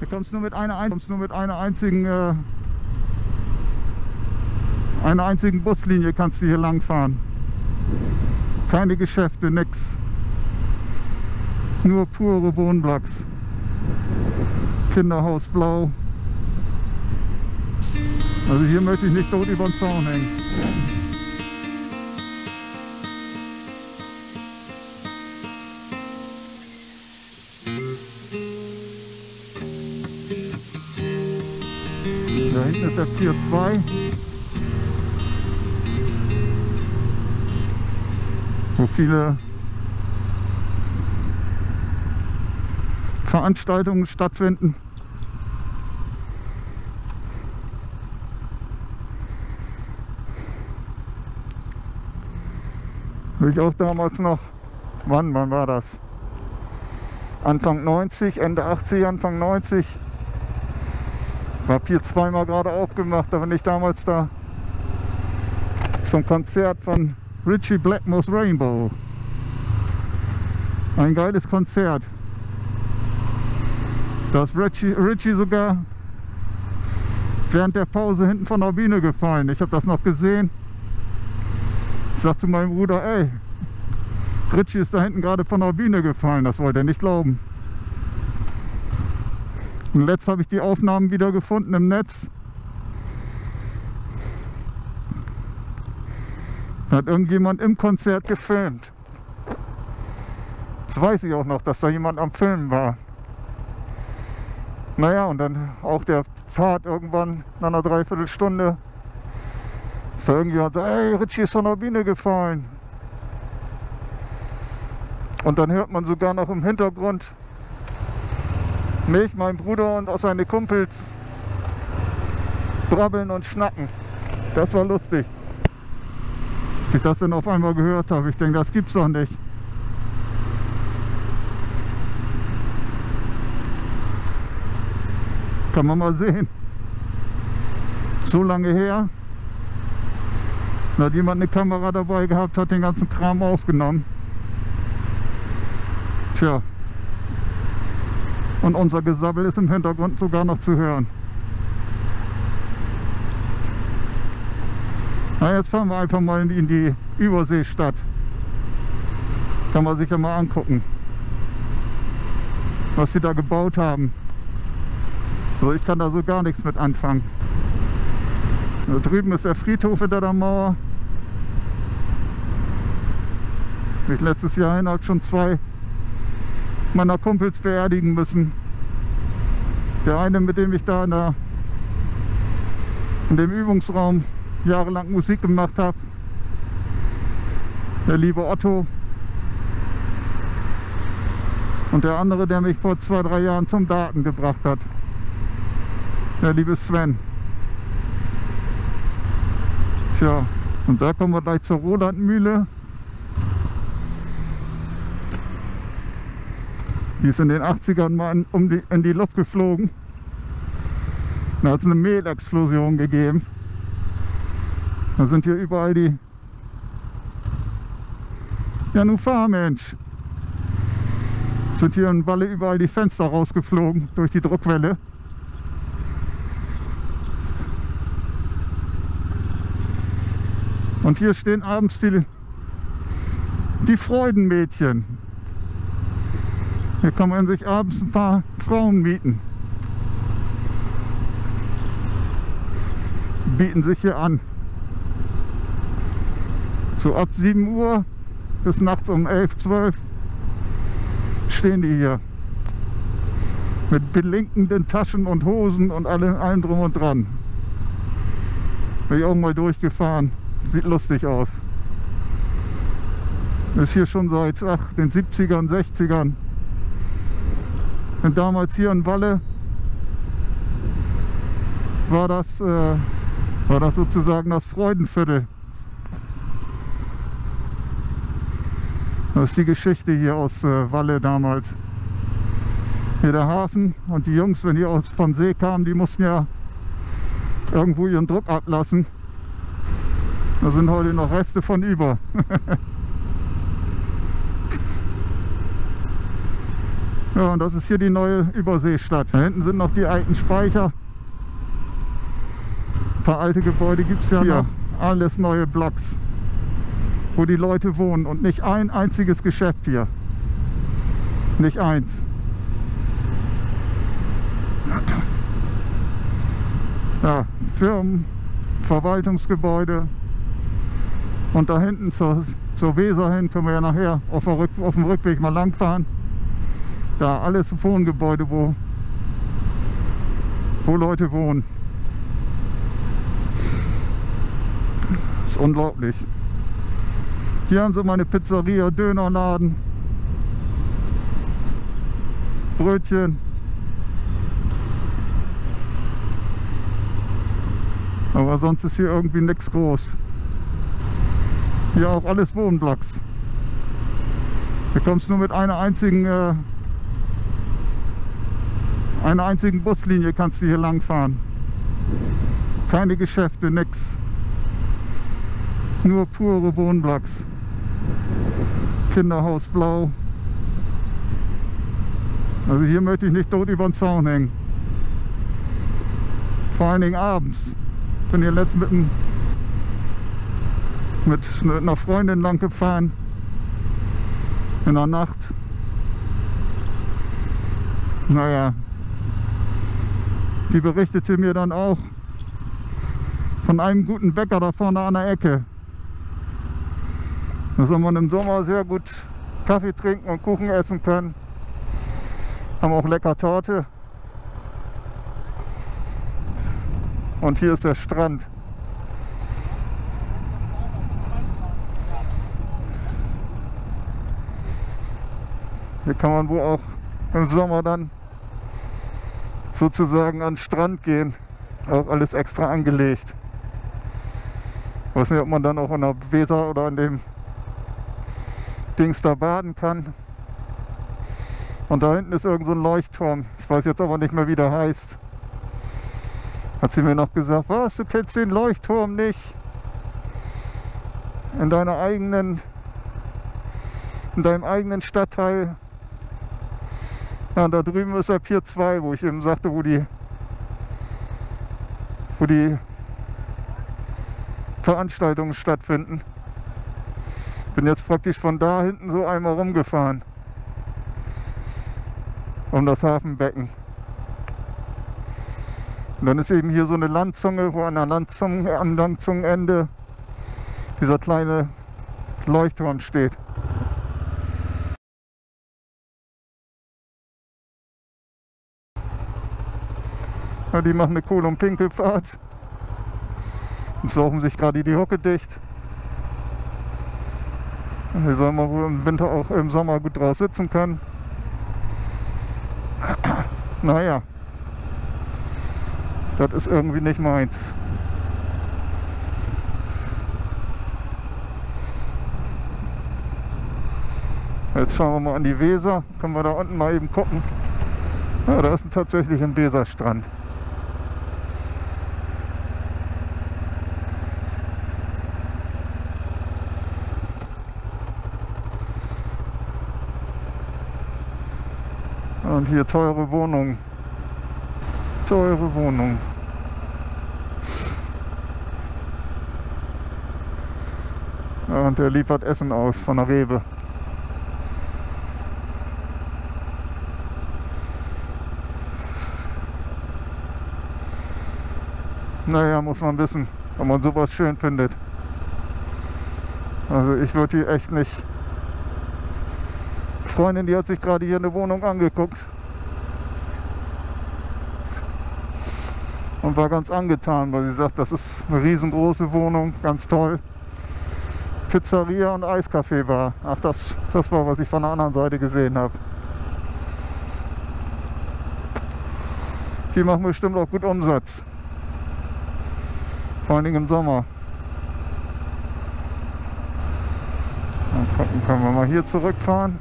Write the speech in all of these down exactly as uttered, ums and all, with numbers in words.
Hier kommst du nur mit einer, kommst nur mit einer einzigen äh, einer einzigen Buslinie kannst du hier lang fahren. Keine Geschäfte, nix. Nur pure Wohnblocks. Kinderhaus blau. Also hier möchte ich nicht tot über den Zaun hängen. Da hinten ist der vier zwei. Wo viele Veranstaltungen stattfinden. Habe ich auch damals noch, wann, wann war das? Anfang neunzig, Ende achtzig, Anfang neunzig. War Pier zwei mal gerade aufgemacht, da bin ich damals da zum Konzert von Ritchie Blackmore's Rainbow. Ein geiles Konzert. Da ist Ritchie, Ritchie sogar während der Pause hinten von der Bühne gefallen. Ich habe das noch gesehen. Ich sag zu meinem Bruder, ey, Ritchie ist da hinten gerade von der Bühne gefallen. Das wollte er nicht glauben. Und letzt habe ich die Aufnahmen wieder gefunden im Netz. Da hat irgendjemand im Konzert gefilmt. Das weiß ich auch noch, dass da jemand am Filmen war. Naja, und dann auch der Fahrt irgendwann nach einer Dreiviertelstunde ist da irgendjemand so, ey, Ritchie ist von der Bühne gefallen. Und dann hört man sogar noch im Hintergrund mich, mein Bruder und auch seine Kumpels brabbeln und schnacken. Das war lustig. Als ich das dann auf einmal gehört habe, ich denke, das gibt's doch nicht. Kann man mal sehen. So lange her. Da hat jemand eine Kamera dabei gehabt, hat den ganzen Kram aufgenommen. Tja. Und unser Gesabbel ist im Hintergrund sogar noch zu hören. Na, jetzt fahren wir einfach mal in die, in die Überseestadt. Kann man sich ja mal angucken, was sie da gebaut haben. Also ich kann da so gar nichts mit anfangen. Da drüben ist der Friedhof hinter der Mauer. Ich letztes Jahr hin halt schon zwei meiner Kumpels beerdigen müssen. Der eine, mit dem ich da in, der, in dem Übungsraum jahrelang Musik gemacht habe. Der liebe Otto. Und der andere, der mich vor zwei, drei Jahren zum Daten gebracht hat. Der liebe Sven. Tja, und da kommen wir gleich zur Rolandmühle. Die ist in den achtzigern mal in, um die, in die Luft geflogen. Da hat es eine Mehlexplosion gegeben. Da sind hier überall die... Ja, nun fahr, Mensch! Sind hier in Walle überall die Fenster rausgeflogen durch die Druckwelle. Und hier stehen abends die, die Freudenmädchen. Hier kann man sich abends ein paar Frauen mieten. Bieten sich hier an. So ab sieben Uhr bis nachts um elf, zwölf stehen die hier. Mit blinkenden Taschen und Hosen und allem, allem drum und dran. Bin ich auch mal durchgefahren. Sieht lustig aus. Ist hier schon seit ach, den siebzigern, sechzigern. Und damals hier in Walle war das, äh, war das sozusagen das Freudenviertel. Das ist die Geschichte hier aus äh, Walle damals. Hier der Hafen und die Jungs, wenn die aus vom See kamen, die mussten ja irgendwo ihren Druck ablassen. Da sind heute noch Reste von über. Ja, und das ist hier die neue Überseestadt. Da hinten sind noch die alten Speicher. Ein paar alte Gebäude gibt es ja hier noch. Alles neue Blocks, wo die Leute wohnen und nicht ein einziges Geschäft hier. Nicht eins. Ja, Firmen, Verwaltungsgebäude. Und da hinten zur, zur Weser hin können wir ja nachher auf, der Rück, auf dem Rückweg mal lang fahren. Da alles Wohngebäude, wo, wo Leute wohnen. Das ist unglaublich. Hier haben sie meine Pizzeria, Dönerladen, Brötchen. Aber sonst ist hier irgendwie nichts groß. Hier auch alles Wohnblocks. Hier kommst du nur mit einer einzigen äh, einer einzigen Buslinie kannst du hier lang fahren. Keine Geschäfte, nix. Nur pure Wohnblocks. Kinderhaus blau. Also hier möchte ich nicht tot über den Zaun hängen. Vor allen Dingen abends. Ich bin hier letztens mit, ein, mit, mit einer Freundin lang gefahren. In der Nacht. Naja. Die berichtete mir dann auch von einem guten Bäcker da vorne an der Ecke. Da soll man im Sommer sehr gut Kaffee trinken und Kuchen essen können. Haben auch lecker Torte. Und hier ist der Strand. Hier kann man wohl auch im Sommer dann sozusagen an den Strand gehen. Auch alles extra angelegt. Ich weiß nicht, ob man dann auch an der Weser oder an dem Dings da baden kann. Und da hinten ist irgend so ein Leuchtturm. Ich weiß jetzt aber nicht mehr, wie der heißt. Hat sie mir noch gesagt, was, du kennst den Leuchtturm nicht? In deiner eigenen, in deinem eigenen Stadtteil. Ja, und da drüben ist der Pier zwei, wo ich eben sagte, wo die, wo die Veranstaltungen stattfinden. Bin jetzt praktisch von da hinten so einmal rumgefahren. Um das Hafenbecken. Und dann ist eben hier so eine Landzunge, wo an der Landzunge, am Landzungenende dieser kleine Leuchtturm steht. Ja, die machen eine Kohl- und Pinkelfahrt und saugen sich gerade die Hucke dicht. Hier soll man wohl im Winter auch im Sommer gut draus sitzen können. Naja, das ist irgendwie nicht meins. Jetzt fahren wir mal an die Weser, können wir da unten mal eben gucken. Ja, da ist tatsächlich ein Weserstrand. Und hier teure Wohnungen. Teure Wohnungen. Ja, und der liefert Essen aus von der Rewe. Naja, muss man wissen, ob man sowas schön findet. Also ich würde hier echt nicht... Freundin, die hat sich gerade hier eine Wohnung angeguckt und war ganz angetan, weil sie sagt, das ist eine riesengroße Wohnung, ganz toll. Pizzeria und Eiscafé war. Ach, das, das war, was ich von der anderen Seite gesehen habe. Die machen bestimmt auch gut Umsatz. Vor allen Dingen im Sommer. Dann können wir mal hier zurückfahren.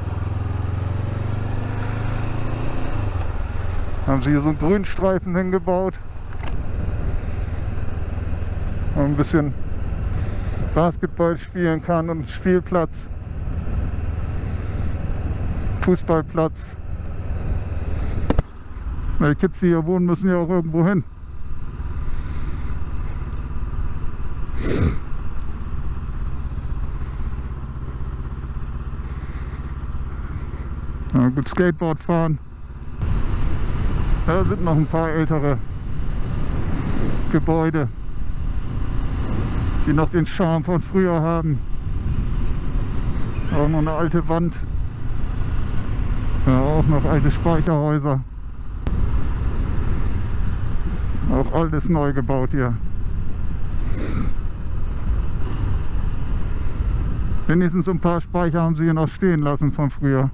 Haben sie hier so einen Grünstreifen hingebaut. Wo man ein bisschen Basketball spielen kann und einen Spielplatz. Fußballplatz. Die Kids, die hier wohnen, müssen ja auch irgendwo hin. Ja, gut Skateboard fahren. Da sind noch ein paar ältere Gebäude, die noch den Charme von früher haben. Auch noch eine alte Wand. Ja, auch noch alte Speicherhäuser. Auch alles neu gebaut hier. Wenigstens ein paar Speicher haben sie hier noch stehen lassen von früher.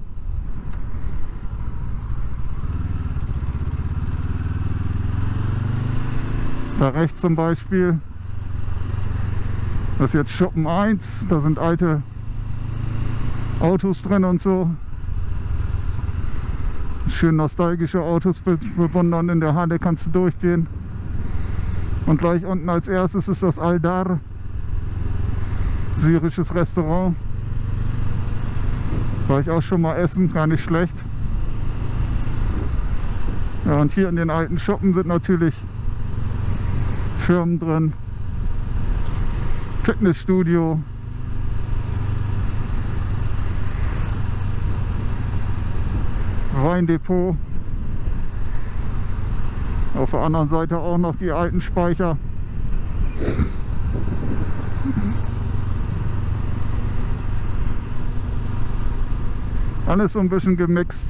Da rechts zum Beispiel, das ist jetzt Schuppen eins, da sind alte Autos drin und so. Schön nostalgische Autos bewundern, in der Halle kannst du durchgehen. Und gleich unten als erstes ist das Aldar, syrisches Restaurant. War ich auch schon mal essen, gar nicht schlecht. Ja, und hier in den alten Schuppen sind natürlich Firmen drin, Fitnessstudio, Weindepot, auf der anderen Seite auch noch die alten Speicher. Alles so ein bisschen gemixt.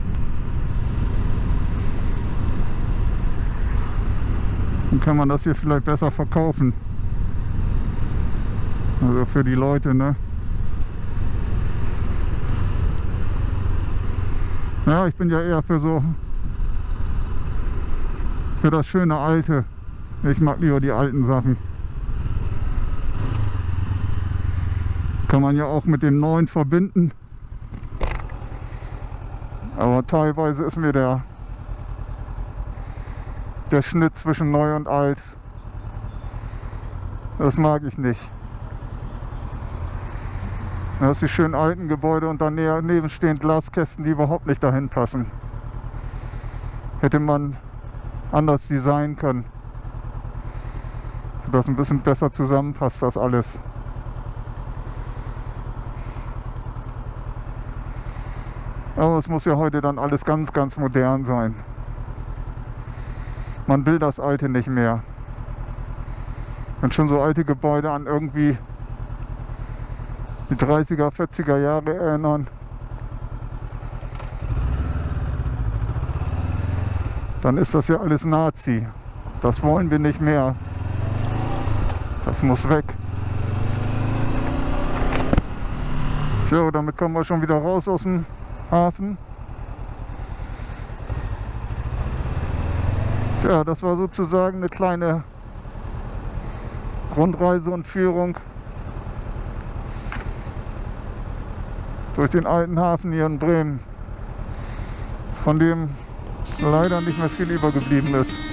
Dann kann man das hier vielleicht besser verkaufen. Also für die Leute, ne? Ja, ich bin ja eher für so, für das schöne Alte. Ich mag lieber die alten Sachen. Kann man ja auch mit dem Neuen verbinden. Aber teilweise ist mir der der Schnitt zwischen neu und alt, das mag ich nicht. Das sind die schönen alten Gebäude und daneben stehen Glaskästen, die überhaupt nicht dahin passen. Hätte man anders designen können, sodass ein bisschen besser zusammenpasst das alles. Aber es muss ja heute dann alles ganz, ganz modern sein. Man will das Alte nicht mehr. Wenn schon so alte Gebäude an irgendwie die dreißiger, vierziger Jahre erinnern, dann ist das ja alles Nazi. Das wollen wir nicht mehr. Das muss weg. So, damit kommen wir schon wieder raus aus dem Hafen. Ja, das war sozusagen eine kleine Rundreise und Führung durch den alten Hafen hier in Bremen, von dem leider nicht mehr viel übergeblieben ist.